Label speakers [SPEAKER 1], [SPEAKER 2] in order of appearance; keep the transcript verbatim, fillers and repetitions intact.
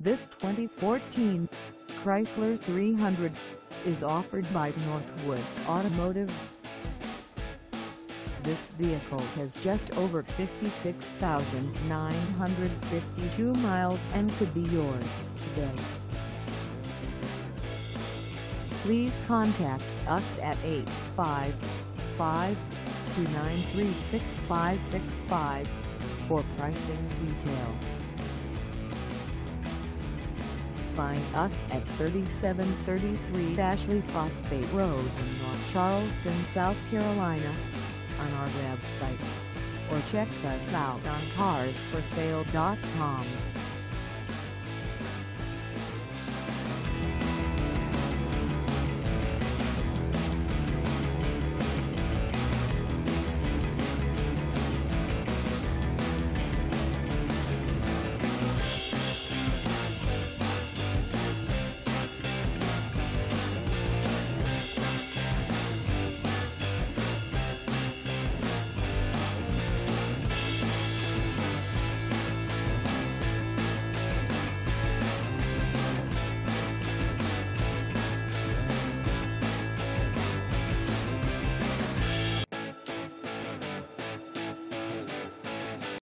[SPEAKER 1] This twenty fourteen Chrysler three hundred is offered by Northwoods Automotive. This vehicle has just over fifty-six thousand nine hundred fifty-two miles and could be yours today. Please contact us at eight five five, two nine three, six five six five for pricing details. Find us at thirty-seven thirty-three Ashley Phosphate Road in North Charleston, South Carolina, on our website, or check us out on cars for sale dot com.